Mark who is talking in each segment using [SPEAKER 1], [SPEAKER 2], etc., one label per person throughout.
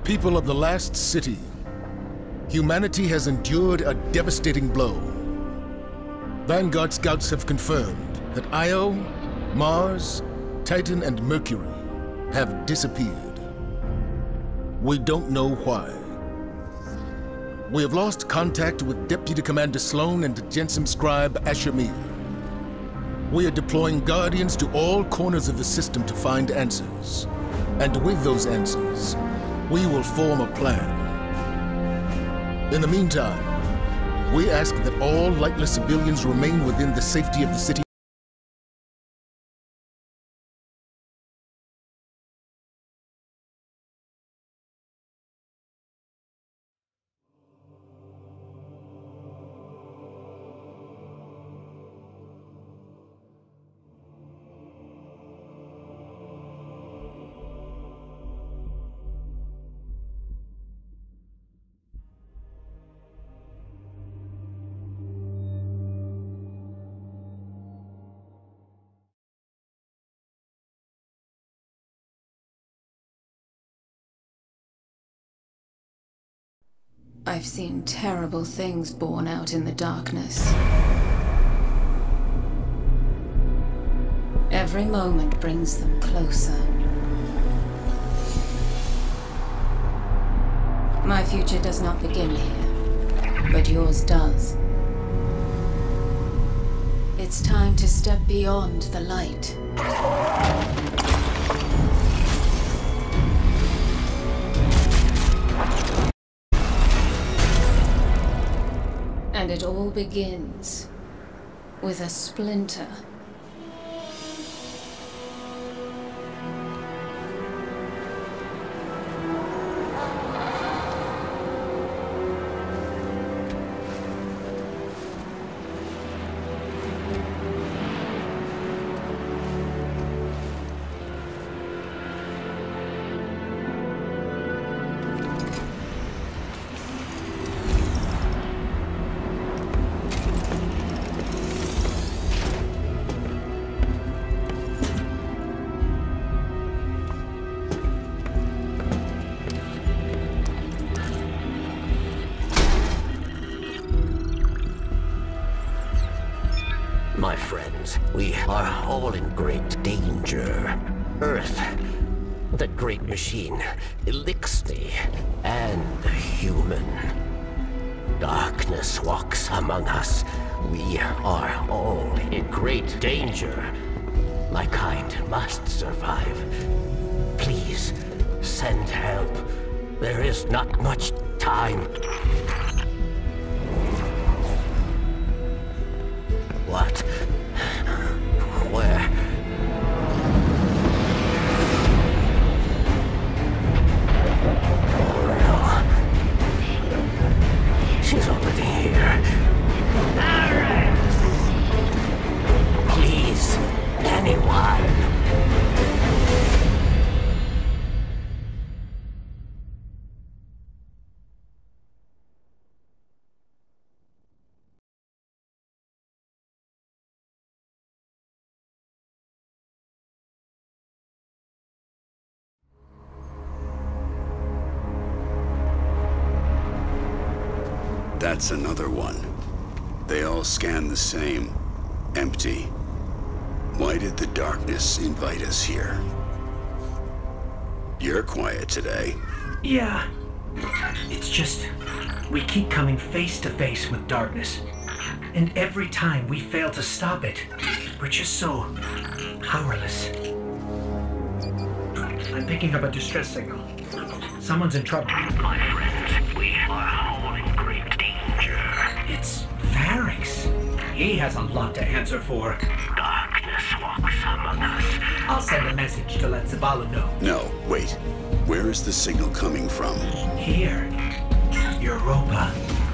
[SPEAKER 1] People of the last city, humanity has endured a devastating blow. Vanguard scouts have confirmed that Io, Mars, Titan, and Mercury have disappeared. We don't know why. We have lost contact with Deputy Commander Sloan and Jensen Scribe Asher-Mir. We are deploying Guardians to all corners of the system to find answers. And with those answers, we will form a plan. In the meantime, we ask that all lightless civilians remain within the safety of the city.
[SPEAKER 2] I've seen terrible things born out in the darkness. Every moment brings them closer. My future does not begin here, but yours does. It's time to step beyond the light. And it all begins with a splinter.
[SPEAKER 3] My friends, we are all in great danger. Earth, the great machine, Elixir, and the human. Darkness walks among us. We are all in great danger. My kind must survive. Please, send help. There is not much time. What? Where? Oh no. She's already here. Please, anyone.
[SPEAKER 4] That's another one. They all scan the same. Empty. Why did the darkness invite us here? You're quiet today.
[SPEAKER 5] Yeah. It's just, we keep coming face to face with darkness. And every time we fail to stop it, we're just so powerless. I'm picking up a distress signal. Someone's in trouble.
[SPEAKER 3] My friends, we are all in great danger.
[SPEAKER 5] It's Variks. He has a lot to answer for.
[SPEAKER 3] Darkness walks among us.
[SPEAKER 5] I'll send a message to let Zavala know.
[SPEAKER 4] No, wait. Where is the signal coming from?
[SPEAKER 5] Here. Europa.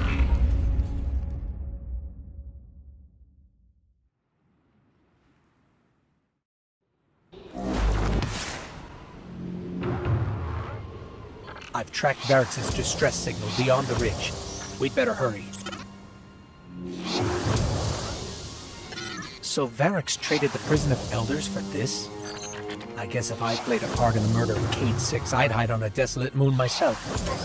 [SPEAKER 5] I've tracked Variks' distress signal beyond the ridge. We'd better hurry. So Variks traded the Prison of Elders for this? I guess if I played a part in the murder of Cade 6, I'd hide on a desolate moon myself.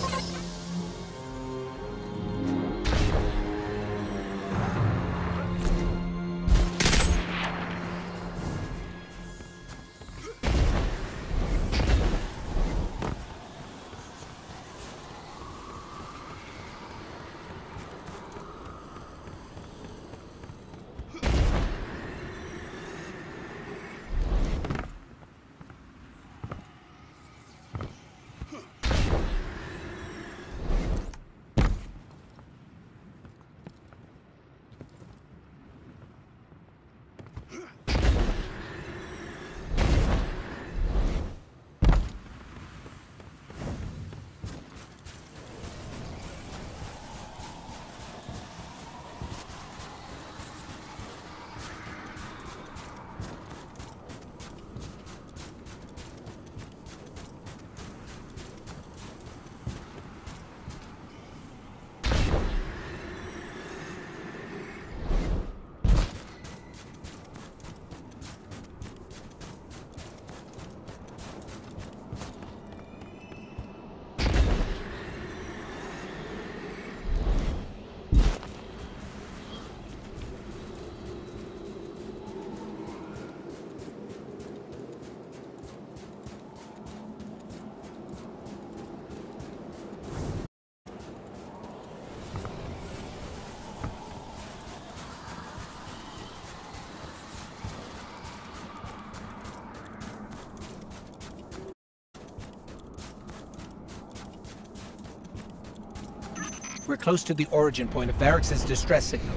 [SPEAKER 5] We're close to the origin point of Varrix's distress signal.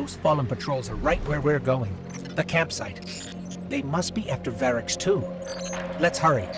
[SPEAKER 5] Those Fallen patrols are right where we're going. The campsite. They must be after Variks too. Let's hurry.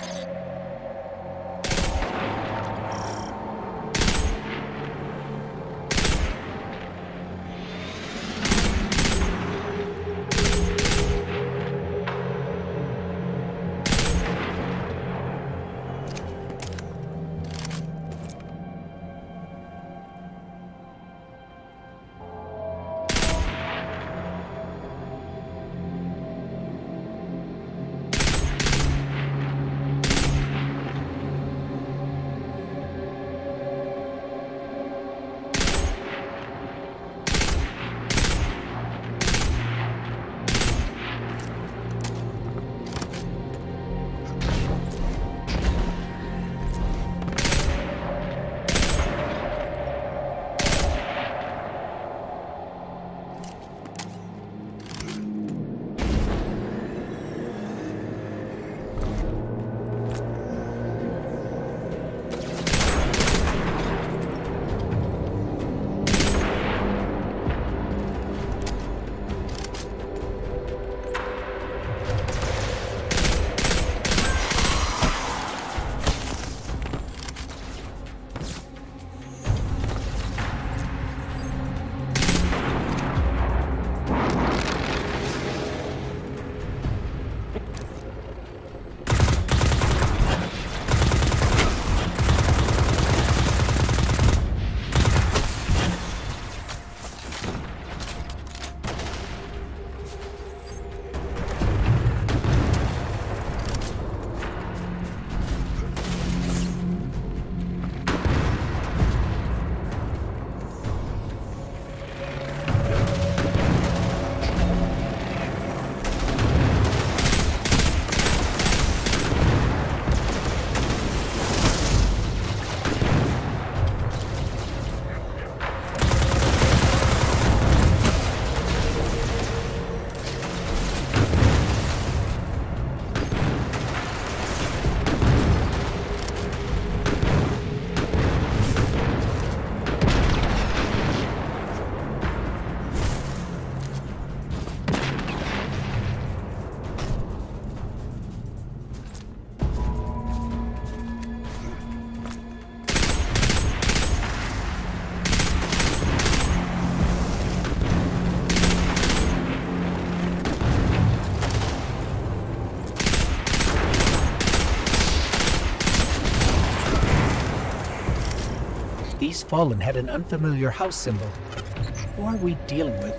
[SPEAKER 5] These Fallen had an unfamiliar house symbol. Who are we dealing with?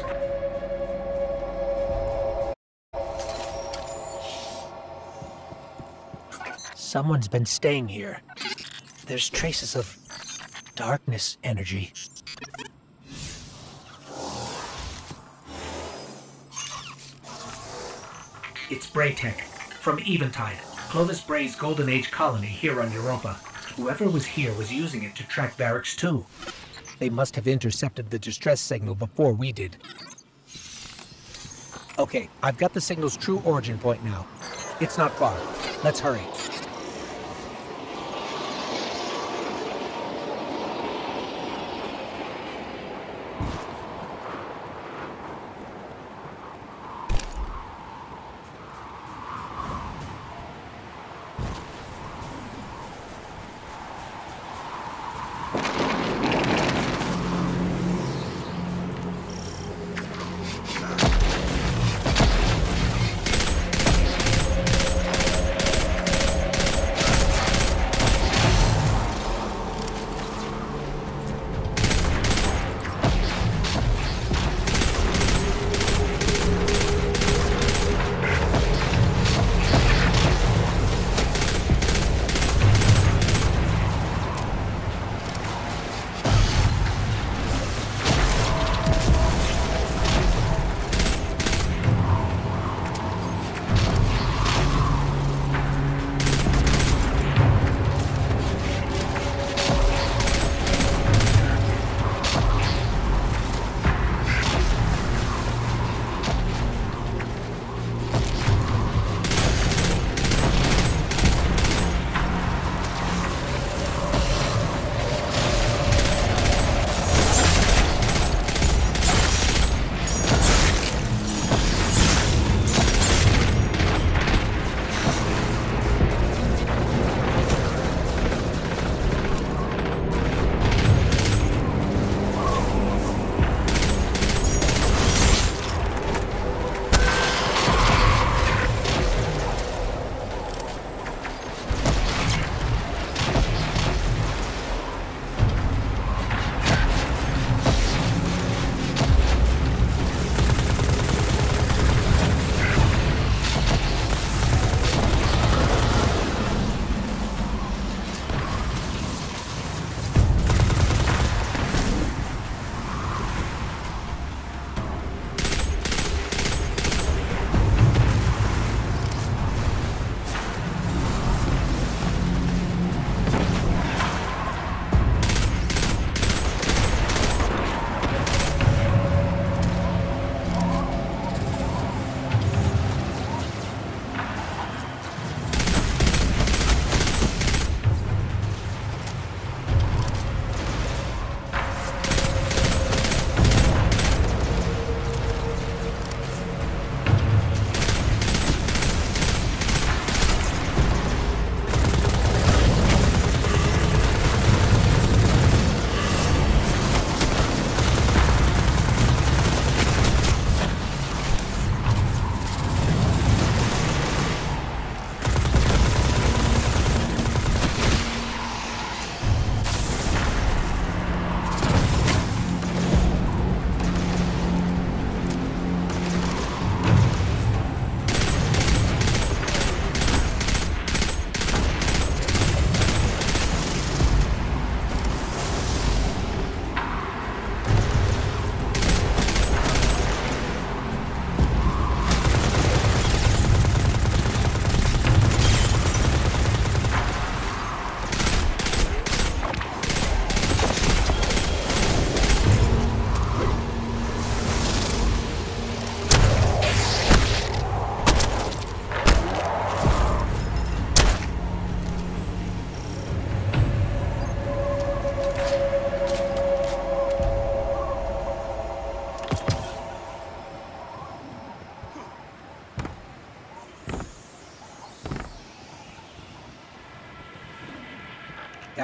[SPEAKER 5] Someone's been staying here. There's traces of darkness energy. It's Braytech, from Eventide, Clovis Bray's Golden Age colony here on Europa. Whoever was here was using it to track Variks too. They must have intercepted the distress signal before we did. Okay, I've got the signal's true origin point now. It's not far. Let's hurry.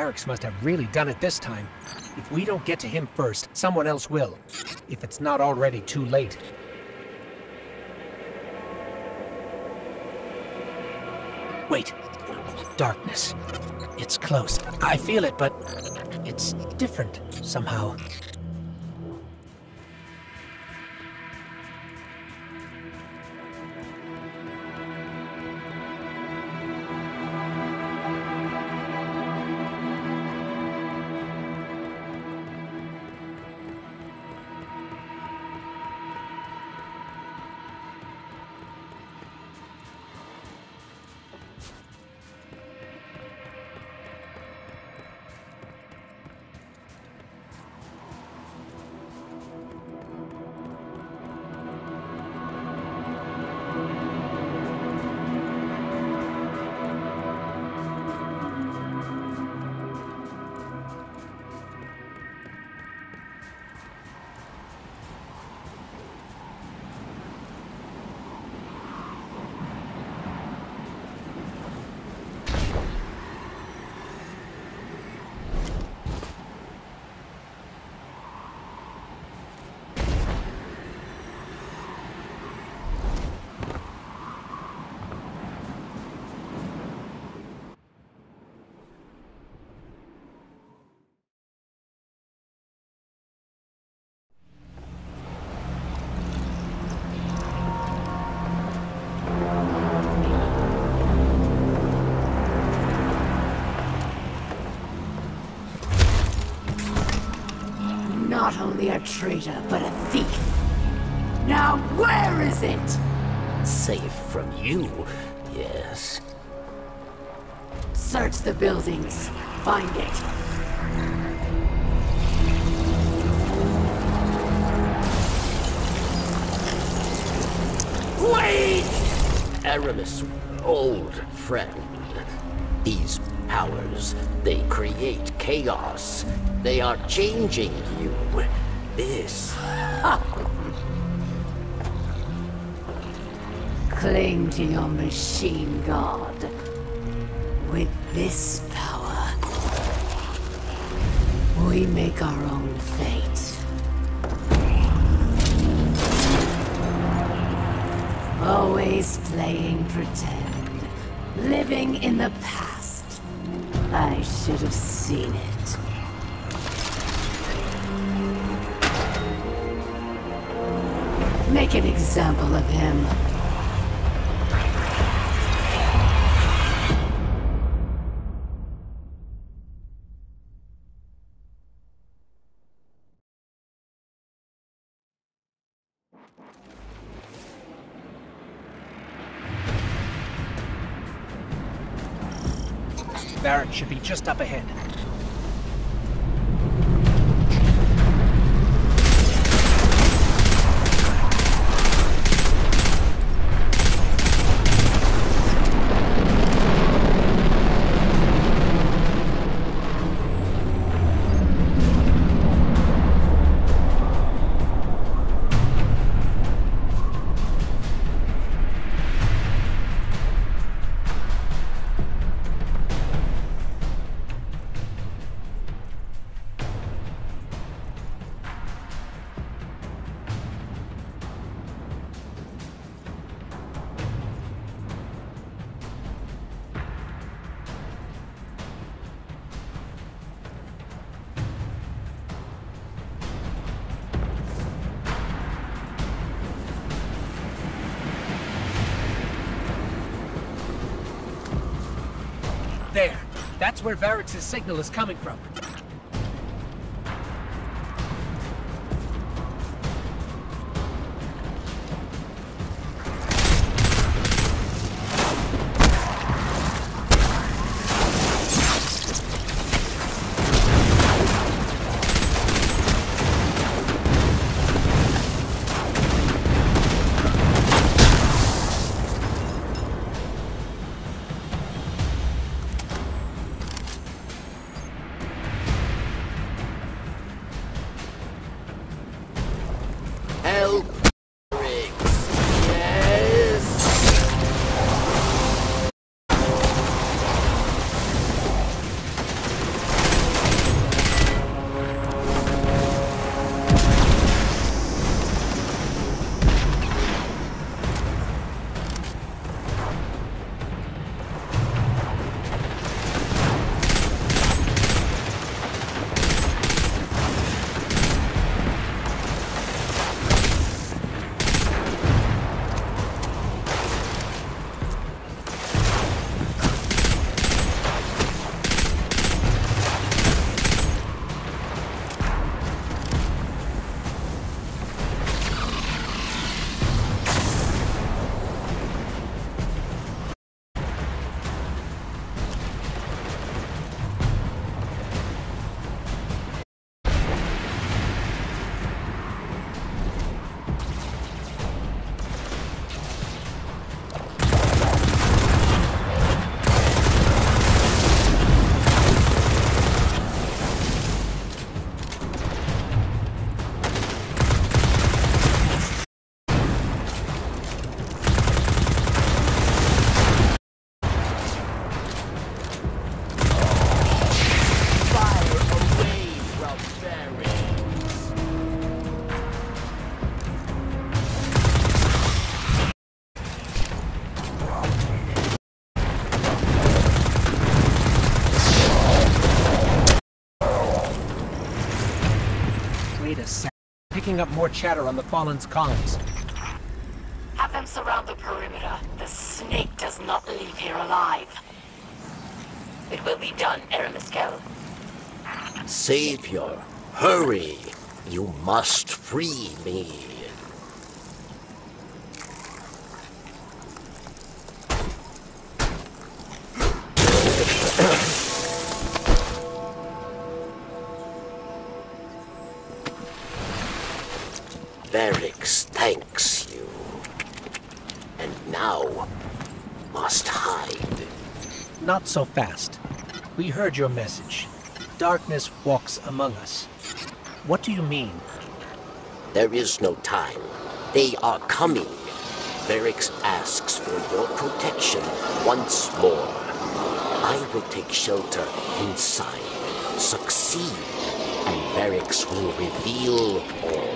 [SPEAKER 5] Variks must have really done it this time. If we don't get to him first, someone else will. If it's not already too late. Wait. Darkness. It's close. I feel it, but it's different somehow.
[SPEAKER 6] Not only a traitor, but a thief. Now where is it?
[SPEAKER 3] Safe from you, yes.
[SPEAKER 6] Search the buildings. Find it. Wait!
[SPEAKER 3] Aramis, old friend. These powers, they create chaos. They are changing you. This...
[SPEAKER 6] Cling to your machine god. With this power, we make our own fate. Always playing pretend. Living in the past. I should have seen it. Make an example of him.
[SPEAKER 5] Variks should be just up ahead. There. That's where Variks' signal is coming from. Wait a sec. Picking up more chatter on the Fallen's comms.
[SPEAKER 6] Have them surround the perimeter. The snake does not leave here alive. It will be done, Eramaskel.
[SPEAKER 3] Savior, hurry! You must free me. Variks thanks you. And now must hide.
[SPEAKER 5] Not so fast. We heard your message. Darkness walks among us. What do you mean?
[SPEAKER 3] There is no time. They are coming. Variks asks for your protection once more. I will take shelter inside. Succeed, and Variks will reveal all.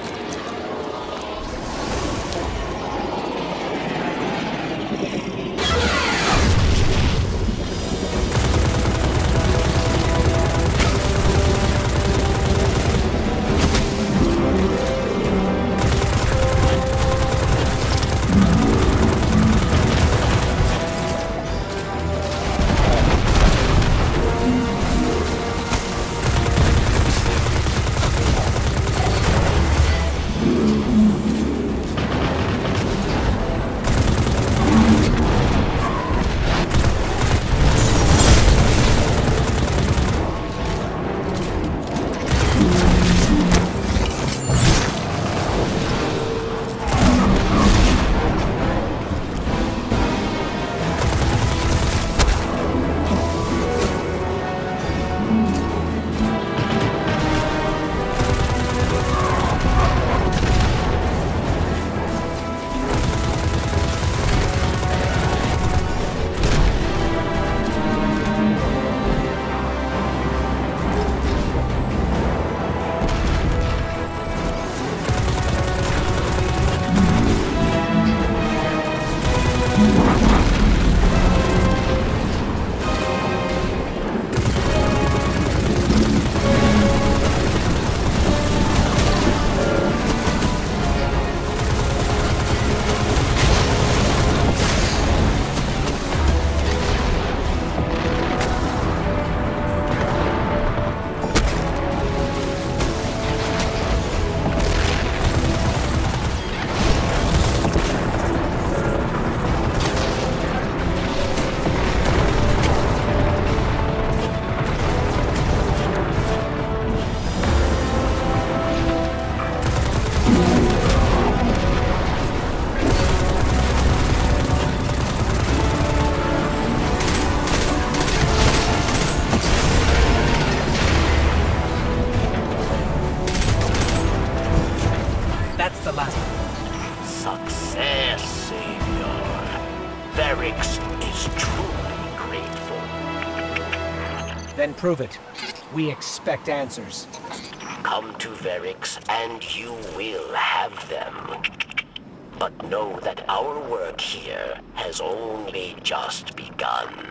[SPEAKER 3] Success, Savior. Variks is truly grateful.
[SPEAKER 5] Then prove it. We expect answers.
[SPEAKER 3] Come to Variks and you will have them. But know that our work here has only just begun.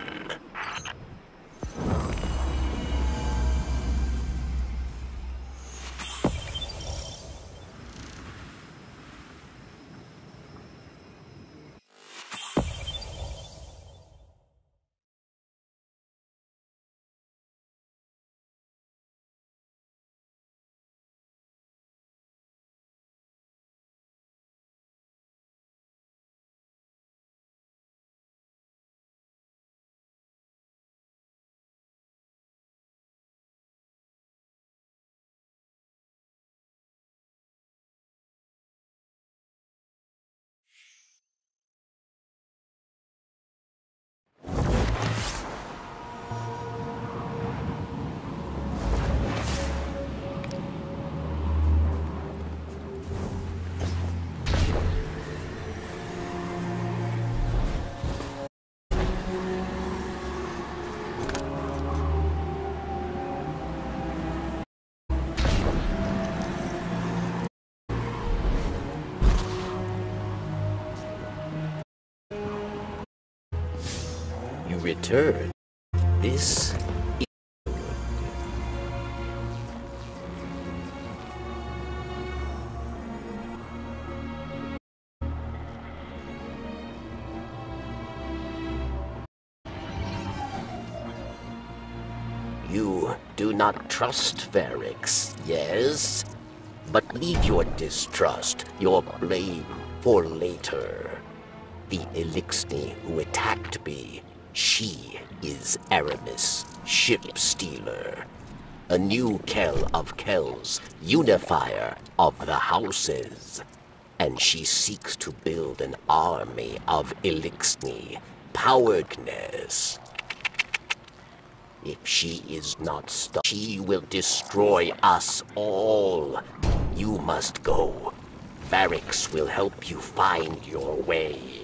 [SPEAKER 3] Return. This is You do not trust Varix, yes? But leave your distrust, your blame, for later. The Eliksni who attacked me, she is Aramis, Ship Stealer. A new Kell of Kells, unifier of the houses. And she seeks to build an army of Eliksni, Powergness. If she is not stopped, she will destroy us all. You must go. Varix will help you find your way.